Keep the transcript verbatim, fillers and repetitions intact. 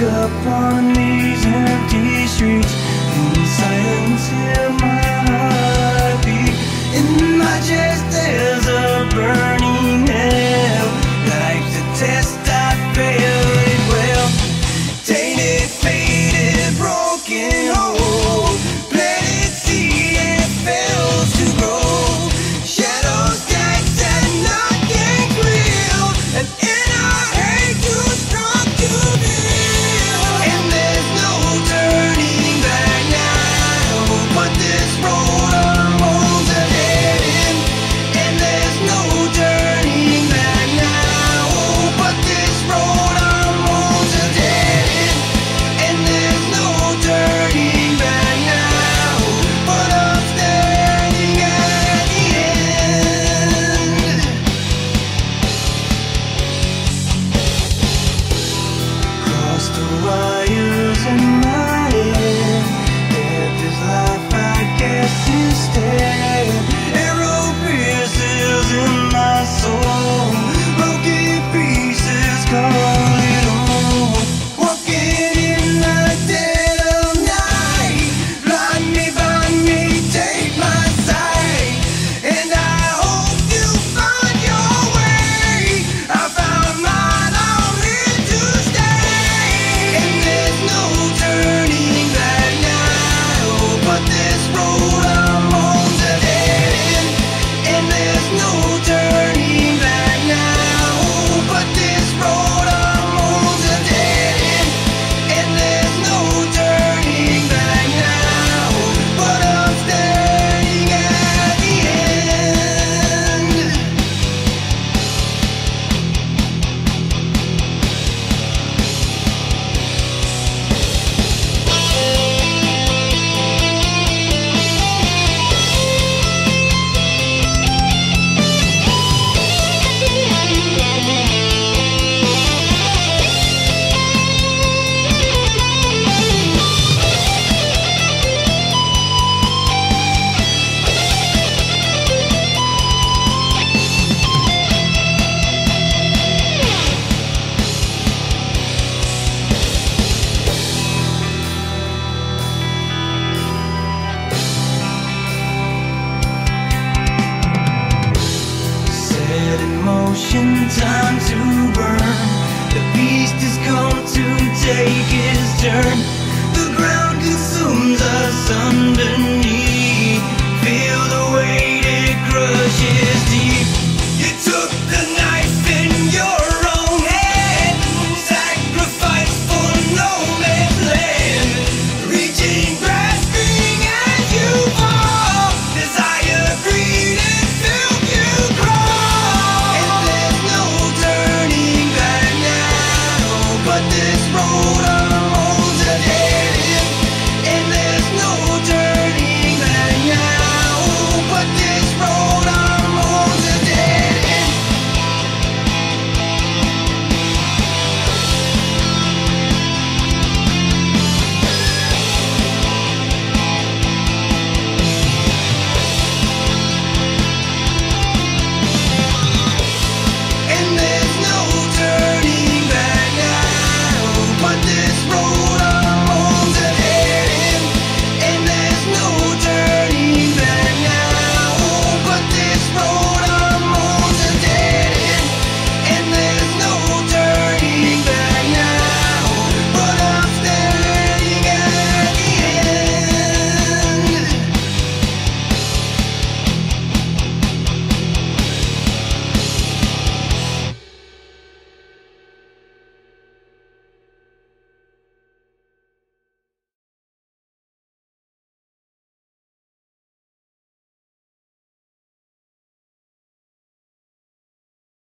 up on these empty streets, in silence hear my heart beat. In my chest there's a burning hell. Life's a test, I failed it well. Tainted, faded, broken hole, planted seed and fails to grow. Shadows dance and nothing real, an inner hate too strong to feel. And there's no turning back now, but this road our bones are heading. And there's no turning back now, but this road our bones are heading. And there's no turning back now, but I'm standing at the end. Cross the wires in my head, death is life, I guess instead. Arrow pierces in my soul, broken pieces call it home. Walking in the dead of night, blind me, blind me, take my sight. And I hope you find your way. I found mine, I'm here to stay. And there's no turning back now, but this road I'm on to heading. And there's no turning back now, but this road I'm on to heading. And there's no turning back now, but I'm standing at the end. Set in motion, time to burn. The beast has come to take his turn. The ground consumes us underneath. Feel the weight, it crushes deep. You took the knife in your own hand, sacrifice for no man's land. Reaching, grasping as you fall, desire, greed, and filth you crawl. And there's no turning back now, but this road